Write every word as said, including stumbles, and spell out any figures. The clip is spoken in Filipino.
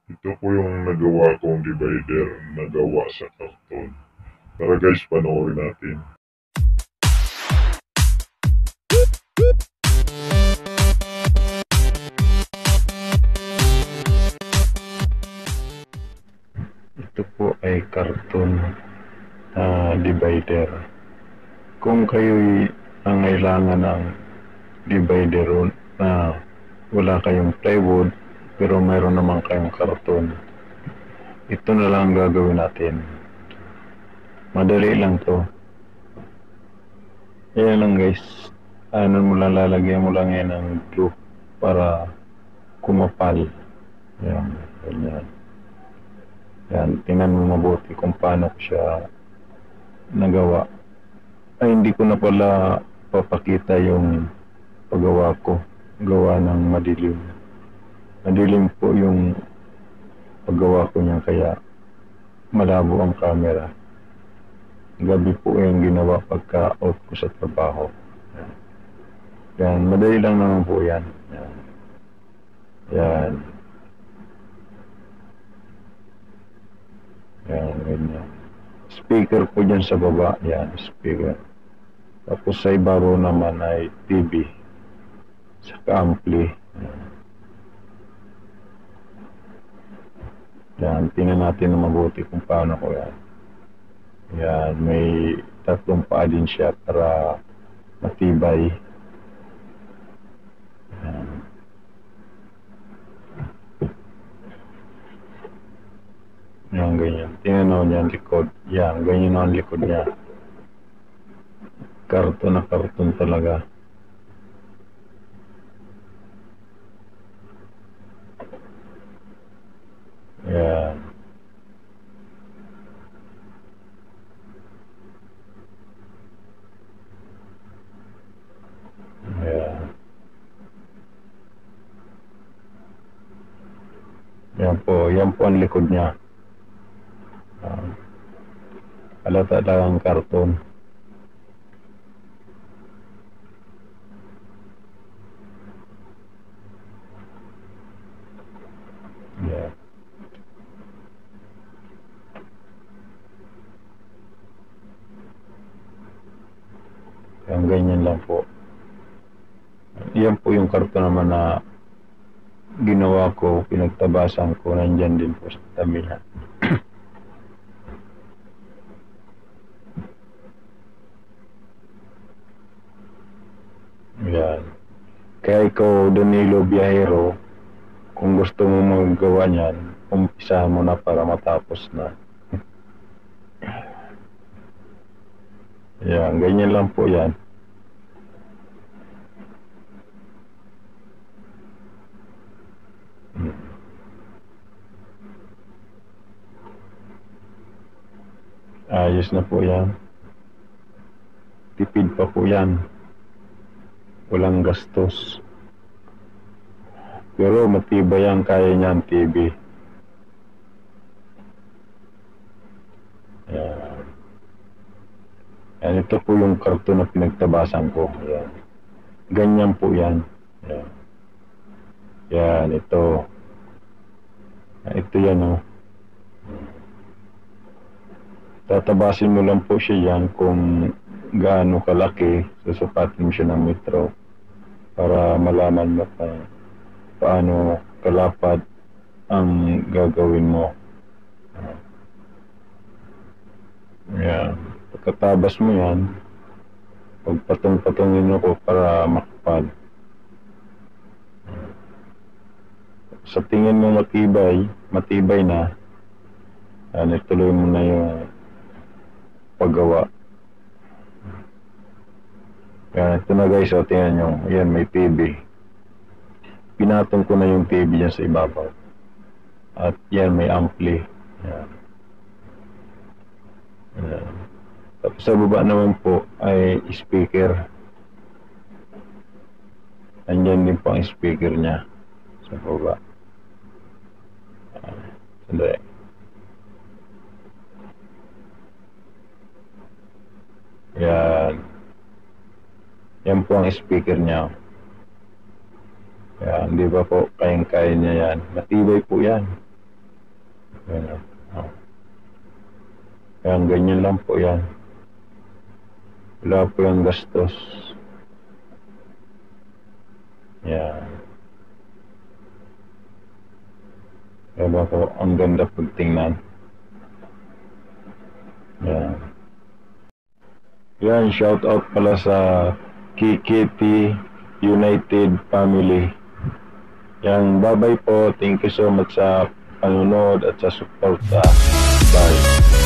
Ito po yung nagawa kong divider na gawa sa karton. Tara guys, panoorin natin. Ito po ay karton uh, divider. Kung kayo'y nangailangan ng divider na wala kayong plywood pero mayroon naman kayong karton, ito na lang gagawin natin. Madali lang to. Ayan lang guys. Ano mo lang, lalagyan mo lang yan ng glue para kumapal. Yan, ganyan. Yan, tingnan mo mabuti kung paano ko siya nagawa. Ay, hindi ko na pala papakita yung paggawa ko. Gawa ng madilim. Madilim po yung paggawa ko niya, kaya malabo ang camera. Gabi po yung ginawa pagka-out ko sa trabaho. Yan. Yan, madali lang naman po yan. Yan. Yan. Yan, ganyan. Speaker po dyan sa baba. Yan, speaker. Tapos sa ibabaw naman ay T V. Saka ampli. Yan. Yan, tingnan natin na mabuti kung paano ko yan. Yan, may tatlong paa din siya para matibay. Yan. Yan, ganyan. Tingnan mo niyan, likod. Yan, ganyan ang likod niya. Karton na karton talaga. Yan. Yan. Yan po, yan po ang likod niya. Uh, halata lang ang karton. Yeah. Yan, ganyan lang po. Yan po yung karton naman na ginawa ko, pinagtabasan ko, nandyan din po sa tabi na. Yan. Kaya ikaw, Danilo Biyahero, kung gusto mo magawa niyan, umpisahan mo na para matapos na. Yan, ganyan lang po yan. Ayos na po yan. Tipid pa po yan. Walang gastos. Pero matibay ang kaya niyan, T V. Yan. Yan, ito po yung karton na pinagtabasan ko. Yan. Ganyan po yan. Yan. Yan, ito. Ito yan, oh. Tatabasin mo lang po siya yan kung gaano kalaki, susukatin mo siya ng metro para malaman mo pa paano kalapad ang gagawin mo. Yan. Pagkatabas mo yan, pagpatong-patongin mo ko para makapal. Sa tingin mo matibay, matibay na, yan, ituloy mo na yung paggawa. Yan, ito na guys, o, tingnan nyo, yan, may T V. Pinatong ko na yung T V dyan sa ibabaw. At yan, may ampli. Yan. Yan. Tapos sa baba naman po ay speaker. Andyan din po ang speaker niya sa baba. Sandali. Yan. Yan po ang speaker niya. Yan, di ba po, kayang-kaya niya yan. Matibay po yan. Yan. Oh. Yan, ganyan lang po yan. Wala po yung gastos. Yan. Diba po, ang ganda pagtingnan. Yan. Yan, shout out pala sa K K T United family. Yan, bye bye po. Thank you so much sa panunod at sa support. Bye.